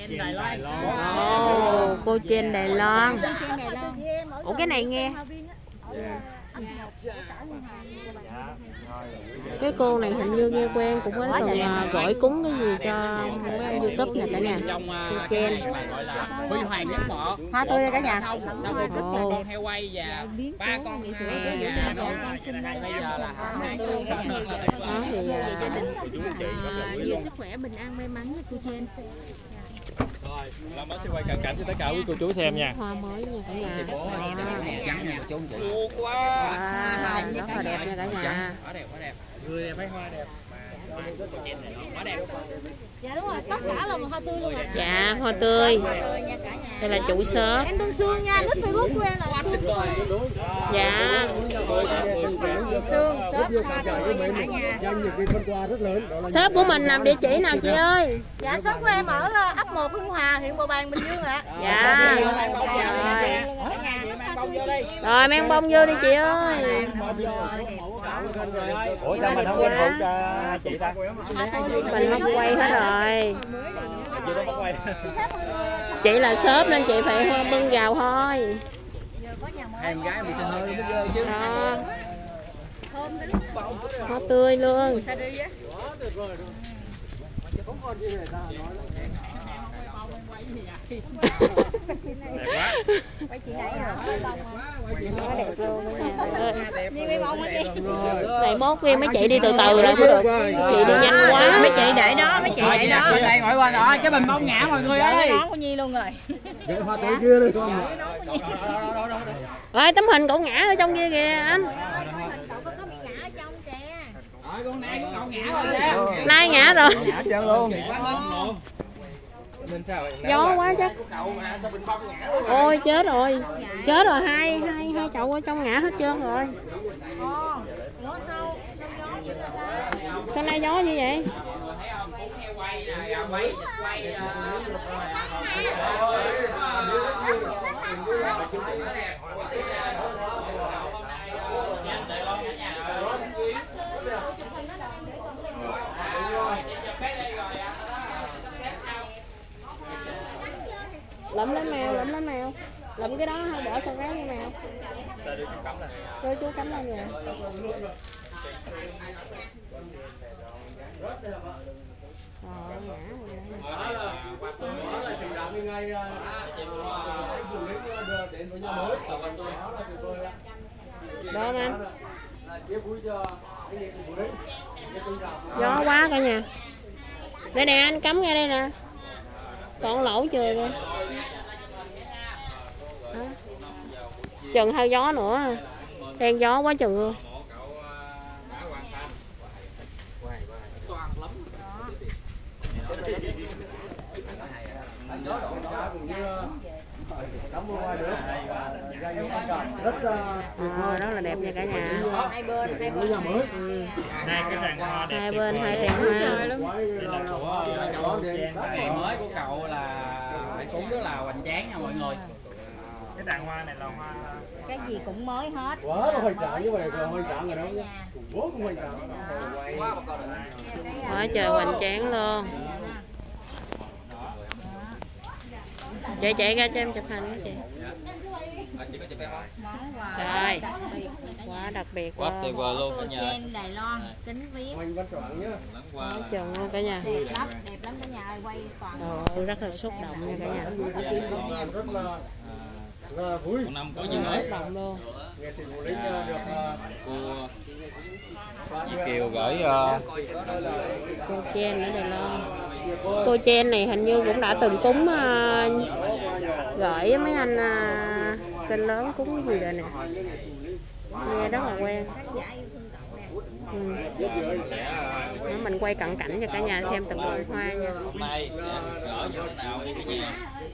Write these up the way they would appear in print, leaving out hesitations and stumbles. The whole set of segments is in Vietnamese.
Ồ, cô trên Đài Loan. Ủa cái này nghe. Cái cô này hình như nghe quen, cũng có từng gọi cúng cái gì cho mấy anh YouTube này cả nhà. Cô Chen. Hoa tươi cả nhà. Con heo quay và 3 con gà đó. Bây giờ là gia đình nhiều sức khỏe, bình an, may mắn cô Chen. Rồi, Long Mến sẽ quay cận cảnh cho tất cả quý cô chú xem nha. Hoa mới nha cả nhà. Mua quá. Rất là đẹp nha cả nhà. Quá đẹp. Người đẹp hay hoa đẹp. Quá đẹp. Dạ đúng rồi, tất cả là một hoa tươi luôn ạ. Dạ, hoa tươi. Đây là chủ shop. Em tên Sương nha, nick Facebook của em là Sương. Dạ. Sương, shop hoa tươi cả nhà. Shop của mình làm địa chỉ nào chị ơi? Dạ, shop của em ở ấp 1 Hưng Hòa, huyện Bầu Bàng, Bình Dương ạ. Dạ. Rồi mang bông vô đi chị ơi. Ủa sao mình không quên phụ cho chị ta? Mình không quay hết rồi. Chị là shop nên chị phải bưng vào thôi. Em gái bị xe hơi mới ghê chứ. Hoa tươi luôn. Đẹp quá. Quay chị này hả? Quá đẹp luôn này, mốt kia mấy chị đi từ từ lại mới được. Chị đi nhanh quá. Mấy chị để đó, mấy chị để đó. Chị đây ngồi qua đó, chứ mình bông ngã mọi người ơi. Nón của Nhi luôn rồi. Để hoa tươi kia đây con. Ơi tấm hình cậu ngã ở trong kia kìa anh. Con này con cậu ngã rồi nè. Nay ngã rồi. Ngã chân luôn. Gió quá chắc. Ôi chết rồi. Chết rồi, hai chậu ở trong ngã hết trơn rồi. Sao nay gió như vậy? Lụm lấy mèo. Lụm cái đó hay bỏ sao rác với mèo. Rồi chú cắm lên rồi. Đó anh. Gió quá cả nhà. Đây nè anh cắm ngay đây nè. Còn lỗ chưa kìa. Chừng hơi gió nữa. Đen gió quá chừng luôn. Rất là đẹp nha cả nhà. Hai bên. Hai bên hai đèn hoa. Ngày mới của cậu là phải cúng rất là hoành tráng nha mọi người. Cái đàn hoa này là hoa Cái gì cũng mới hết. Quá nó hoành tráng như vậy rồi, hoành tráng rồi đó. Quá cũng hoành tráng. Quá trời hoành tráng luôn. Chị chạy ra cho em chụp hình đó chị. Rồi. Quá đặc biệt Quá tuyệt vời luôn cả Cô nhà. Chen Đài Loan, kính viết. Quá chừng luôn cả nhà. Đẹp lắm cả nhà ơi, quay toàn. Tôi rất là xúc động nha cả nhà. Rất vui. Một năm có gì mới. Xúc động luôn. Nghệ sĩ Vũ Linh được Chị Kiều gửi Cô Chen ở Đài Loan. Cô Chen này hình như cũng đã từng cúng gửi mấy anh kênh lớn cúng cái gì rồi nè. Nghe rất là quen. Mình quay cận cảnh cho cả nhà xem từng bông hoa nha. hôm nay gửi như thế nào đi cả nhà.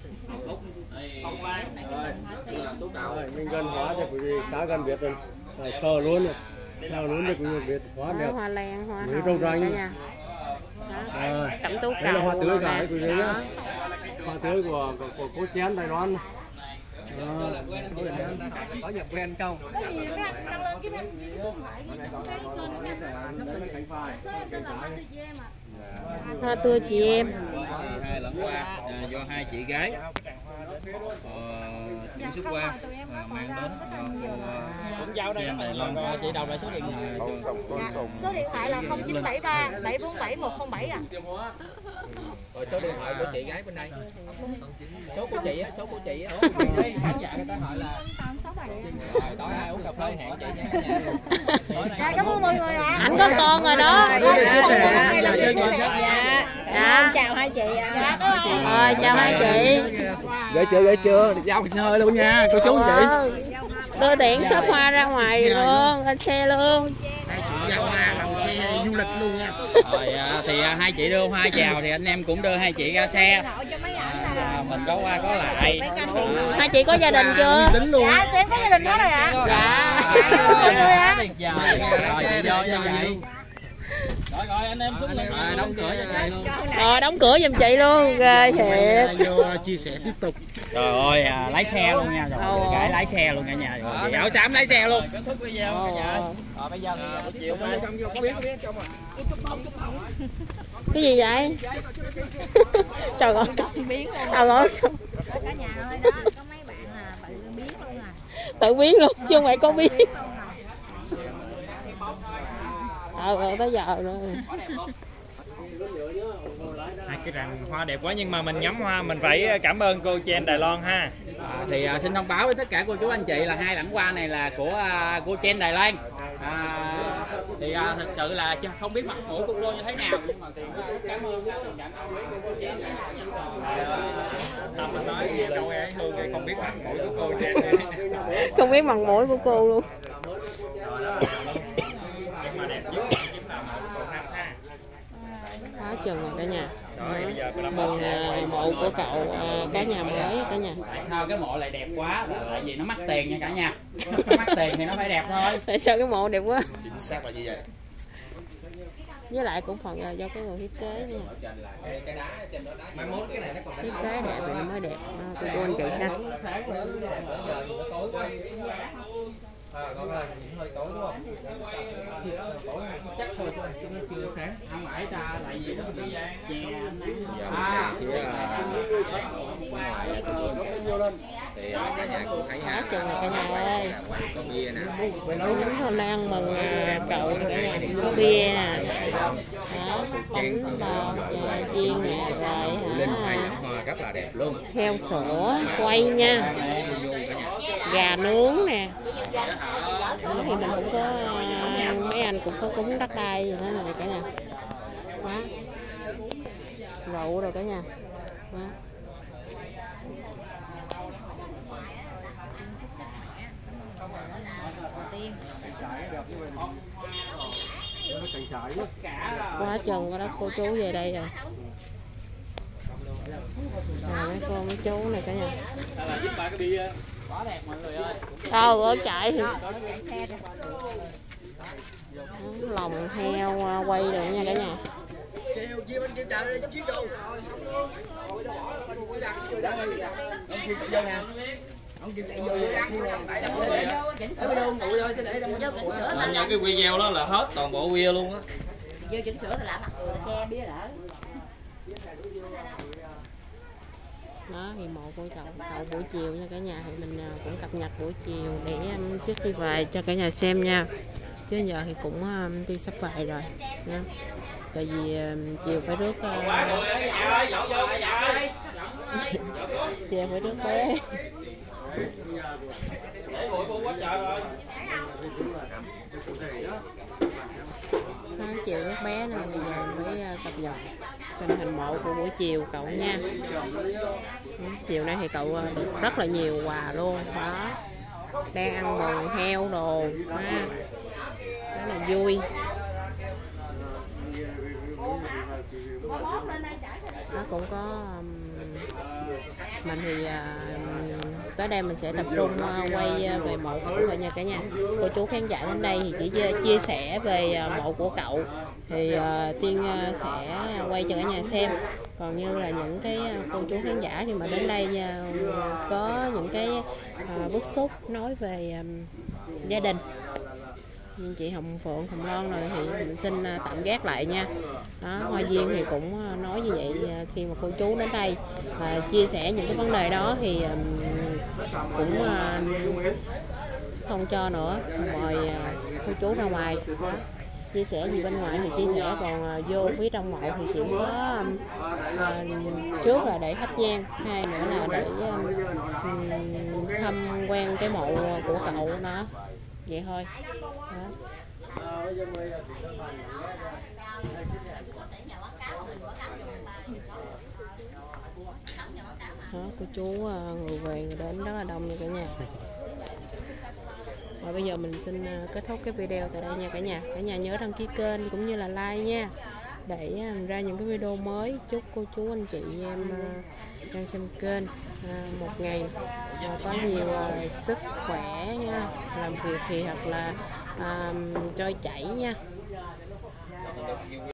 mình gần hóa cho quý vị xã gần biết rồi. Thờ luôn rồi. Thờ luôn được người Việt hóa đẹp. Hoa lan, hoa Mấy hồng rau cả ranh. nhà. Cẩm tú Đây là hoa cầu tươi nè. cả quý vị nhé. Hoa tươi của cô Chen Đài Loan. có nhập quen không? Cái gì các anh đăng lên cái số điện thoại cái kênh của em á. Tên là Hoa Tươi Che mà. Hoa tươi chị em. Hai lẫn hoa do hai chị gái chuyển xuất qua mang đến cô Chen Đài Loan. Chị đọc lại số điện thoại cho. Dạ, số điện thoại là 0973 747 107 ạ. Rồi số điện thoại của chị gái bên đây. Số của chị á, số của chị á. Khán giả người ta hỏi là rồi tối ai uống cà phê hẹn chị nha. Dạ, cảm ơn mọi người ạ. Ảnh có con rồi đó. Dạ, chào hai chị ạ. Rồi chào hai chị. Gửi chưa? Giao xe hơi luôn nha, cô chú chị. Đưa tiện shop hoa ra ngoài luôn, lên xe luôn. Giao hoa bằng xe du lịch luôn nha. Rồi thì hai chị đưa hoa chào thì anh em cũng đưa hai chị ra xe. Mình có qua có lại. Hai chị có gia đình chưa? Dạ, em có gia đình hết rồi ạ. Dạ. Rồi chị vô cho chị. Rồi anh em xuống lên đóng cửa cho chị luôn. Rồi đóng cửa giùm chị luôn. Ghê thiệt. Vô chia sẻ tiếp tục. Trời ơi lái xe luôn nha. Rồi gái lái xe luôn cả nhà. Rồi chị áo xám lái xe luôn. Kết thúc video cả nhà. Rồi bây giờ chiều mai có biết cho mà. Cái gì vậy? Trời ơi. Trời ơi. Cả nhà ơi đó, có mấy bạn là tự biến luôn à. Tự biến luôn chứ không phải có biến. Tới giờ rồi. Hai cái rặng hoa đẹp quá nhưng mà mình ngắm hoa mình phải cảm ơn cô Chen Đài Loan ha. Thì xin thông báo với tất cả cô chú anh chị là hai lẵng hoa này là của cô Chen Đài Loan. Thì thật sự là không biết mặt mũi của cô như thế nào nhưng mà thì cảm ơn cô Chen. Tâm mình nói câu ấy Hương này không biết mặt mũi của cô Chen. Không biết mặt mũi của cô luôn. Nhưng mà đẹp nhất còn năm ha. Quá chừng rồi cả nhà. Rồi bây giờ Mừng mộ của cậu có nhà mới cả nhà. Tại sao cái mộ lại đẹp quá là tại vì nó mắc tiền nha cả nhà. Nó mắc tiền thì nó phải đẹp thôi. Tại sao cái mộ đẹp quá? Chính xác là như vậy. Với lại cũng phần là do cái người thiết kế nha. Thiết kế đẹp thì nó mới đẹp. Cô anh chị ha. Con ơi, hơi tối đúng không? Tối chắc thôi chứ nó chưa sáng. Không phải ta tại vì nó bị chè Thì cả nhà cũng thấy Quá chừng rồi cả nhà ơi. có bia nè. Hôm nay ăn mừng cậu cả nhà. Có bia nè. Đó, bánh bò, chè chiên nè. Rồi Hoa rất là đẹp luôn. heo sữa, quay nha. Gà nướng nè. Đó, thì mình cũng có mấy anh cũng có cúng đất đai gì đó này cả nhà. Quá. Rượu rồi cả nhà. Quá. Quá chừng đó cô chú về đây rồi. Mấy cô mấy chú này cả nhà. quá đẹp mọi người ơi. Ơi chạy lòng heo quay rồi nha cả nhà. Những cái video đó là hết toàn bộ bia luôn á. Vô chỉnh sửa thì làm mặt che bía đỡ. Đó thì mộ của cậu buổi chiều nha cả nhà, thì mình cũng cập nhật buổi chiều để trước khi về cho cả nhà xem nha. Chứ giờ thì cũng đi sắp về rồi nha. Tại vì chiều phải rước chiều phải rước bé. Chiều rước bé nên bây giờ mới cập nhật tình hình mộ của buổi chiều cậu nha. Chiều nay thì cậu được rất là nhiều quà luôn đó, đang ăn mừng heo đồ ha, rất là vui. Nó cũng có mình thì tới đây mình sẽ tập trung quay về mộ của cậu nha cả nhà. Cô chú khán giả đến đây thì chỉ chia sẻ về mộ của cậu thì Tiên sẽ quay cho cả nhà xem. Còn như là những cái cô chú khán giả khi mà đến đây có những cái bức xúc nói về gia đình nhưng chị Hồng Phượng Hồng Loan rồi thì mình xin tạm gác lại nha. Đó, Hoa Duyên thì cũng nói như vậy khi mà cô chú đến đây và chia sẻ những cái vấn đề đó thì cũng không cho nữa, mời cô chú ra ngoài. Đó, chia sẻ gì bên ngoài thì chia sẻ, còn vô phía trong mộ thì chỉ có trước là để thắp nhang, hai nữa là để tham quan cái mộ của cậu đó, vậy thôi. Đó, cô chú người về người đến rất là đông nha cả nhà. Và bây giờ mình xin kết thúc cái video tại đây nha cả nhà. Cả nhà nhớ đăng ký kênh cũng như là like nha, để ra những cái video mới. Chúc cô chú anh chị em đang xem kênh một ngày có nhiều sức khỏe nha, làm việc thì thật là trôi chảy nha.